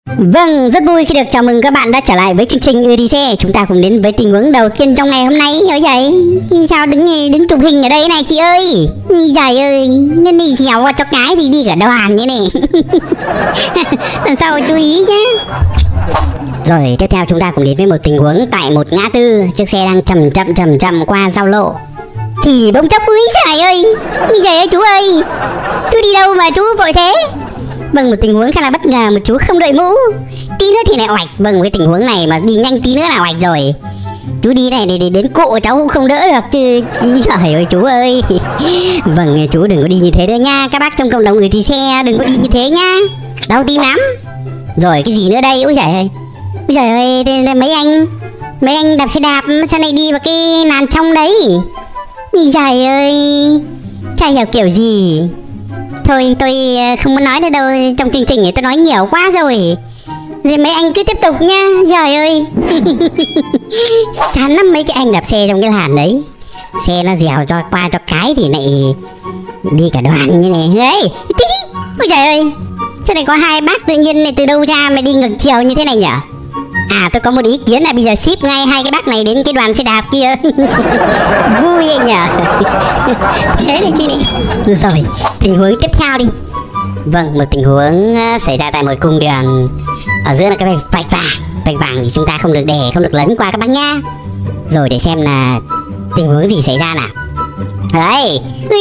Vâng, rất vui khi được chào mừng các bạn đã trở lại với chương trình Người đi xe. Chúng ta cùng đến với tình huống đầu tiên trong ngày hôm nay. Ôi giời, sao đứng chụp hình ở đây này chị ơi. Trời ơi, nên đi dẻo qua cho cái thì đi cả đoàn như này. Lần sau chú ý nhé. Rồi tiếp theo chúng ta cùng đến với một tình huống tại một ngã tư. Chiếc xe đang chậm chậm qua giao lộ. Thì bỗng chốc úi trời ơi. Trời ơi chú ơi, chú đi đâu mà chú vội thế? Vâng, một tình huống khá là bất ngờ, một chú không đội mũ. Tí nữa thì lại oạch. Vâng, cái tình huống này mà đi nhanh tí nữa là oạch rồi. Chú đi này để đến cộ cháu cũng không đỡ được chứ. Trời ơi chú ơi. Vâng, chú đừng có đi như thế nữa nha. Các bác trong cộng đồng người đi xe đừng có đi như thế nhá. Đau tim lắm. Rồi cái gì nữa đây? Ôi trời ơi. Ôi trời ơi, mấy anh đạp xe đạp sao lại đi vào cái làn trong đấy? Ôi trời ơi, chả hiểu kiểu gì. Thôi tôi không muốn nói nữa đâu. Trong chương trình này tôi nói nhiều quá rồi. Thì mấy anh cứ tiếp tục nha. Trời ơi. Chán lắm mấy cái anh đạp xe trong cái làn đấy. Xe nó dèo cho qua cho cái thì lại đi cả đoàn như này. Đấy. Ôi trời ơi, sao lại có hai bác tự nhiên này từ đâu ra mà đi ngược chiều như thế này nhỉ? À, tôi có một ý kiến là bây giờ ship ngay hai cái bác này đến cái đoàn xe đạp kia. Vui ấy nhỉ. Thế này chị này. Rồi tình huống tiếp theo đi. Vâng, một tình huống xảy ra tại một cung đường. Ở giữa là cái vạch vàng thì chúng ta không được để, không được lấn qua các bác nhá. Rồi để xem là tình huống gì xảy ra nào. Đấy.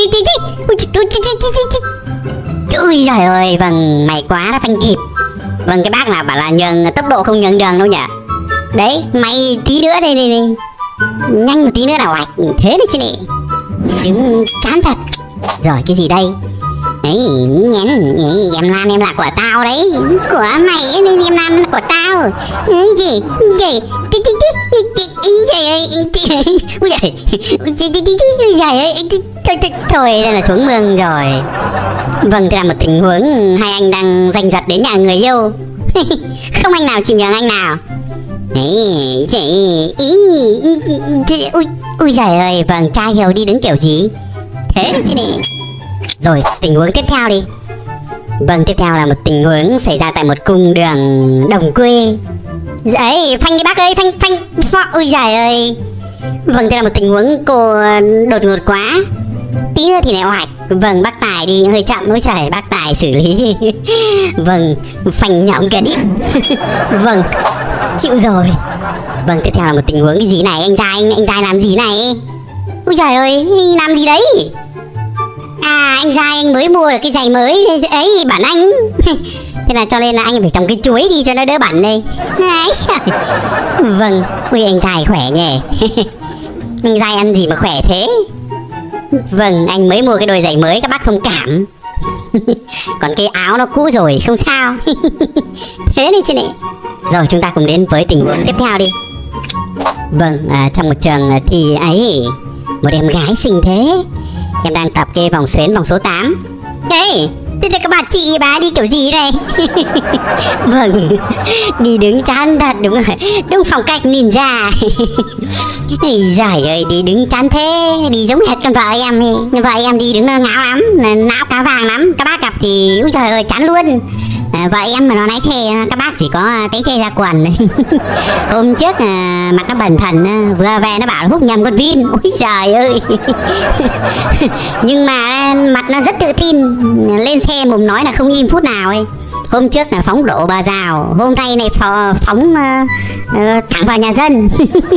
Ui trời ơi, vâng, may quá đã phanh kịp. Vâng, cái bác nào bảo là nhường tốc độ không nhường đường đâu nhỉ. Đấy, may tí nữa đây này. Nhanh một tí nữa nào hoạch. Thế đấy chứ này. Đứng chán thật. Rồi cái gì đây? Đấy, em Lan em là của tao đấy. Của mày ấy, nên em Lan là của tao. Cái gì? Thôi đây là xuống mương rồi. Vâng, thế là một tình huống hai anh đang giành giật đến nhà người yêu. Không anh nào chịu nhường anh nào. Ui trời ơi, vâng, trai hiểu đi đứng kiểu gì. Thế chứ này. Rồi tình huống tiếp theo đi. Vâng, tiếp theo là một tình huống xảy ra tại một cung đường đồng quê. Đấy, phanh đi bác ơi, phanh. Ui trời ơi. Vâng, thế là một tình huống cô đột ngột quá. Tí nữa thì lại hoạch. Vâng, bác Tài đi hơi chậm. Ôi trời, bác Tài xử lý. Vâng, phanh nhõng cái đít. Vâng, chịu rồi. Vâng, tiếp theo là một tình huống cái gì này. Anh trai làm gì này? Ôi trời ơi, làm gì đấy? À, anh trai anh mới mua được cái giày mới ấy, bản anh. Thế là cho nên là anh phải trồng cái chuối đi cho nó đỡ bẩn đây. Vâng, ui anh trai khỏe nhỉ. Anh trai ăn gì mà khỏe thế? Vâng, anh mới mua cái đôi giày mới, các bác thông cảm. Còn cái áo nó cũ rồi, không sao. Thế này chứ này. Rồi chúng ta cùng đến với tình huống tiếp theo đi. Vâng, trong một trường thì ấy, một em gái xinh thế. Em đang tập cái vòng xuyến vòng số 8. Ê, thế là các bạn chị bà đi kiểu gì đây? Vâng, đi đứng chán thật, đúng rồi. Đúng phong cách ninja. Giời ơi, đi đứng chán thế. Đi giống hệt con vợ em. Nhưng vợ em đi đứng ngáo lắm, não cá vàng lắm. Các bác gặp thì úi trời ơi chán luôn. Vợ em mà nó lái xe các bác chỉ có té che ra quần. Hôm trước mặt nó bẩn thần, vừa về nó bảo là hút nhầm con Vin. Ôi trời ơi. Nhưng mà mặt nó rất tự tin. Lên xe mồm nói là không im phút nào ấy. Hôm trước là phóng đổ bà rào, hôm nay này phóng thẳng vào nhà dân.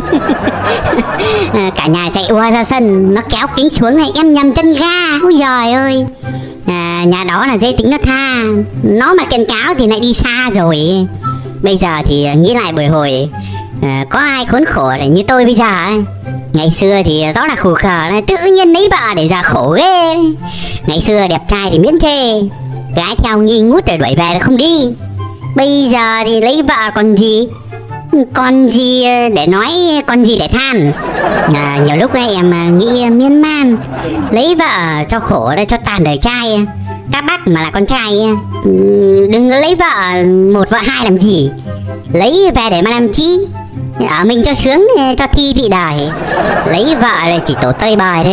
Cả nhà chạy ùa ra sân. Nó kéo kính xuống này, em nhầm chân ga. Ôi trời ơi. Nhà đó là dễ tính nó tha. Nó mà kiện cáo thì lại đi xa rồi. Bây giờ thì nghĩ lại bồi hồi, có ai khốn khổ để như tôi bây giờ ấy. Ngày xưa thì rõ là khổ khờ, tự nhiên lấy vợ để giờ khổ ghê. Ngày xưa đẹp trai thì miễn chê, gái theo nghi ngút để đuổi về là không đi. Bây giờ thì lấy vợ còn gì để nói, còn gì để than. Nhiều lúc ấy em nghĩ miên man, lấy vợ cho khổ đây, cho tàn đời trai. Các bác mà là con trai đừng có lấy vợ một vợ hai làm gì. Lấy về để mà làm chi? Ở mình cho sướng, cho thi vị đời. Lấy vợ là chỉ tổ tơi bời thôi.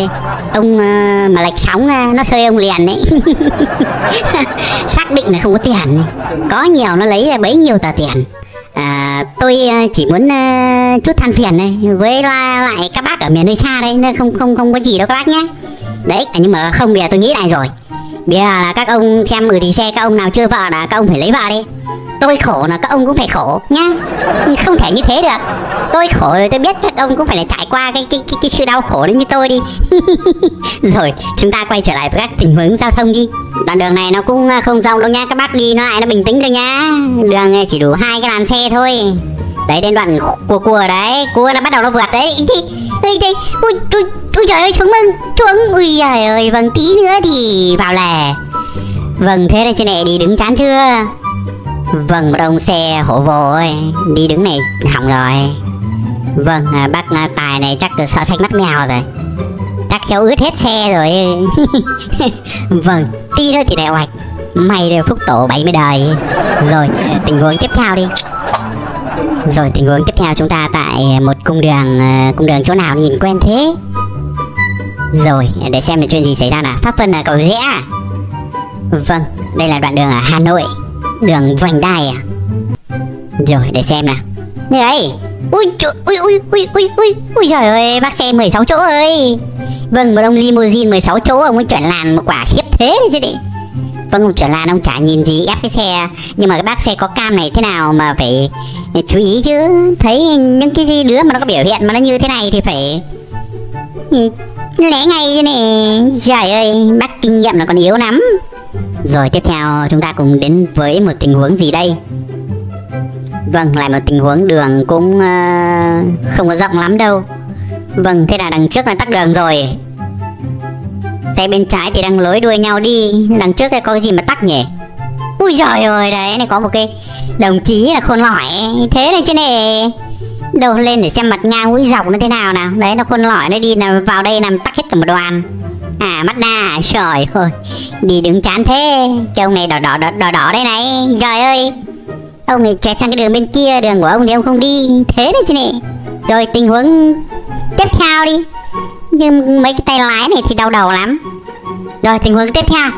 Ông mà lệch sóng nó sơi ông liền đấy. Xác định là không có tiền, có nhiều nó lấy bấy nhiêu tờ tiền. Tôi chỉ muốn chút than phiền này với lại các bác ở miền nơi xa đây, nên không có gì đâu các bác nhé. Đấy, nhưng mà không, bây giờ tôi nghĩ lại rồi. Bây giờ là các ông xem thì xe, các ông nào chưa vợ là các ông phải lấy vợ đi. Tôi khổ là các ông cũng phải khổ nhá, không thể như thế được. Tôi khổ rồi, tôi biết các ông cũng phải là trải qua cái sự đau khổ đến như tôi đi. Rồi chúng ta quay trở lại với các tình huống giao thông đi. Đoạn đường này nó cũng không rộng đâu nha, các bác đi nó lại nó bình tĩnh thôi nhá. Đường chỉ đủ 2 cái làn xe thôi. Đấy, đến đoạn cua đấy, cua nó bắt đầu nó vượt đấy. Ui trời ơi, xuống. Ui trời ơi, vâng, tí nữa thì vào lề. Vâng, thế đây trên này đi đứng chán chưa? Vâng, một ông xe hổ vồ ơi, đi đứng này hỏng rồi. Vâng, bác Tài này chắc sợ xanh mắt mèo rồi, chắc khéo ướt hết xe rồi. Vâng, tí nữa thì đại hoạch. May đều phúc tổ 70 đời. Rồi, tình huống tiếp theo đi. Rồi, tình huống tiếp theo chúng ta tại một cung đường chỗ nào nhìn quen thế. Rồi, để xem là chuyện gì xảy ra nào. Pháp Vân là cầu rẽ. Vâng, đây là đoạn đường ở Hà Nội, đường vành đai à. Rồi, để xem nào. Đây. Ui trời ơi, bác xe 16 chỗ ơi. Vâng, một ông limousine 16 chỗ, ông ấy chuyển làn một quả khiếp thế đấy chứ đi. Vâng, ông chuyển làn ông chả nhìn gì ép cái xe. Nhưng mà cái bác xe có cam này thế nào mà phải chú ý chứ. Thấy những cái đứa mà nó có biểu hiện mà nó như thế này thì phải lẽ ngay thế này. Trời ơi, bác kinh nghiệm là còn yếu lắm. Rồi tiếp theo chúng ta cùng đến với một tình huống gì đây. Vâng, lại một tình huống đường cũng không có rộng lắm đâu. Vâng, thế là đằng trước là tắc đường rồi. Xe bên trái thì đang lối đuôi nhau đi. Đằng trước có cái gì mà tắc nhỉ? Ui giời ơi, đấy này có một cái đồng chí là khôn lỏi. Thế này chứ này. Đâu lên để xem mặt ngang mũi dọc nó thế nào nào. Đấy, nó khôn lỏi, nó đi là vào đây làm tắc hết cả một đoàn. Mazda, trời ơi, đi đứng chán thế. Cái ông này đỏ đây này. Trời ơi, ông này chạy sang cái đường bên kia, đường của ông thì ông không đi. Thế đấy chứ này. Rồi tình huống tiếp theo đi. Nhưng mấy cái tay lái này thì đau đầu lắm. Rồi tình huống tiếp theo.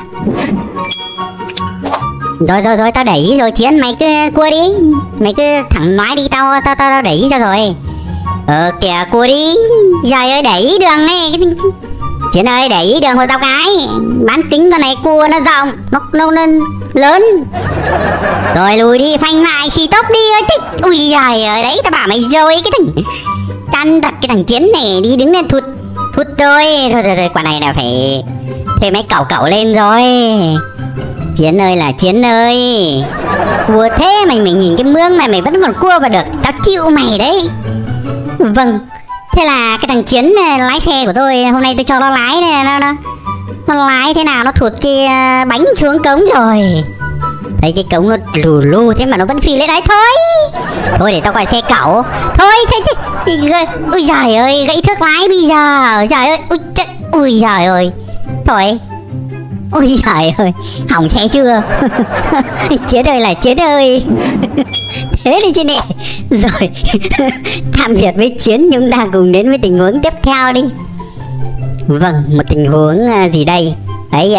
Rồi tao đẩy ý rồi Chiến, mày cứ cua đi. Mày cứ thẳng nói đi, tao đẩy ý cho rồi. Kìa cua đi. Trời ơi, đẩy ý đường này. Chiến ơi, đẩy ý đường hộ tao cái. Bán kính con này cua nó rộng, nó lớn. Rồi lùi đi, phanh lại, xì tốc đi. Ui trời ơi, đấy tao bảo mày rồi. Cái thằng chăn đặt cái thằng Chiến này đi đứng lên thụt rồi. Thôi, quả này là phải thuê máy cẩu lên rồi. Chiến ơi là Chiến ơi, cua thế mày nhìn cái mương này mày vẫn còn cua vào được, tao chịu mày đấy. Vâng, thế là cái thằng Chiến này, lái xe của tôi hôm nay tôi cho nó lái này, nó lái thế nào nó thụt cái bánh xuống cống rồi. Thấy cái cống nó lù thế mà nó vẫn phi lên đấy. Thôi để tao gọi xe cẩu. Thôi thế chứ. Ui trời ơi, gãy thước lái bây giờ. Trời ơi, ui trời ơi. Thôi. Ui trời ơi, hỏng xe chưa? Chiến ơi là Chiến ơi. Thế đi chứ nè. Rồi, tạm biệt với Chiến, chúng ta cùng đến với tình huống tiếp theo đi. Vâng, một tình huống gì đây? Ấy.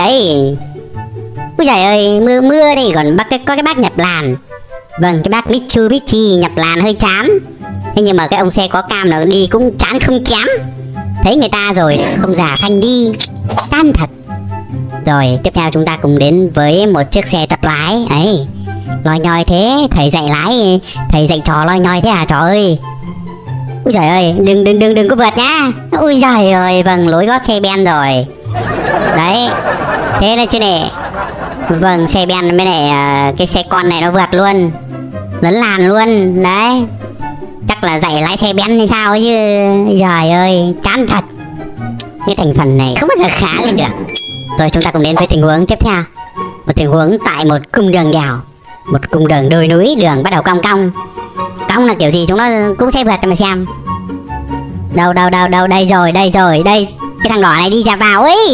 Ôi trời ơi, mưa đây còn có cái bác nhập làn. Vâng, cái bác Mitsubishi nhập làn hơi chán. Thế nhưng mà cái ông xe có cam nào đi cũng chán không kém. Thấy người ta rồi không giả phanh đi, chán thật. Rồi tiếp theo chúng ta cùng đến với một chiếc xe tập lái ấy. Loi nhoi thế, thầy dạy lái, thầy dạy trò loi nhoi thế à trò ơi. Ui trời ơi, đừng có vượt nhá. Ui trời ơi, vâng, lối gót xe ben rồi. Đấy, thế này chứ nè. Vâng, xe ben với này cái xe con này nó vượt luôn, lấn làn luôn. Đấy, chắc là dạy lái xe ben hay sao ấy chứ. Trời ơi, chán thật. Cái thành phần này không bao giờ khá lên được. Rồi chúng ta cùng đến với tình huống tiếp theo. Một tình huống tại một cung đường đèo, một cung đường đồi núi, đường bắt đầu cong. Cong là kiểu gì chúng nó cũng sẽ vượt cho mà xem. Đâu, đây rồi. Đây, cái thằng đỏ này đi ra vào ấy.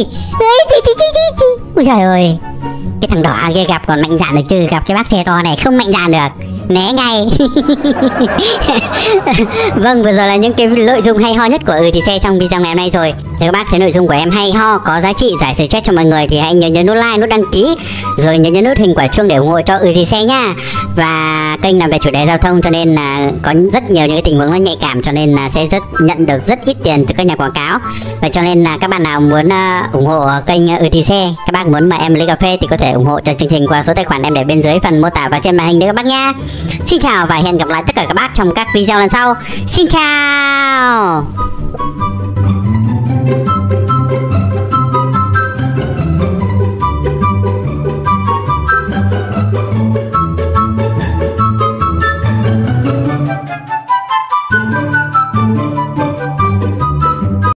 Ui trời ơi, cái thằng đỏ kia gặp còn mạnh dạn được chứ, gặp cái bác xe to này không mạnh dạn được. né ngay. Vâng, vừa rồi là những cái nội dung hay ho nhất của thì xe trong video ngày hôm nay rồi. Nếu các bác thấy nội dung của em hay ho, có giá trị, giải stress cho mọi người thì hãy nhớ nút like, nút đăng ký, rồi nhớ nút hình quả chuông để ủng hộ cho thì xe nha. Và kênh làm về chủ đề giao thông cho nên là có rất nhiều những cái tình huống nó nhạy cảm, cho nên là sẽ nhận được rất ít tiền từ các nhà quảng cáo. Và cho nên là các bạn nào muốn ủng hộ kênh thì xe, các bác muốn mời em ly cà phê thì có thể ủng hộ cho chương trình qua số tài khoản em để bên dưới phần mô tả và trên màn hình đấy các bác nha. Xin chào và hẹn gặp lại tất cả các bác trong các video lần sau. Xin chào.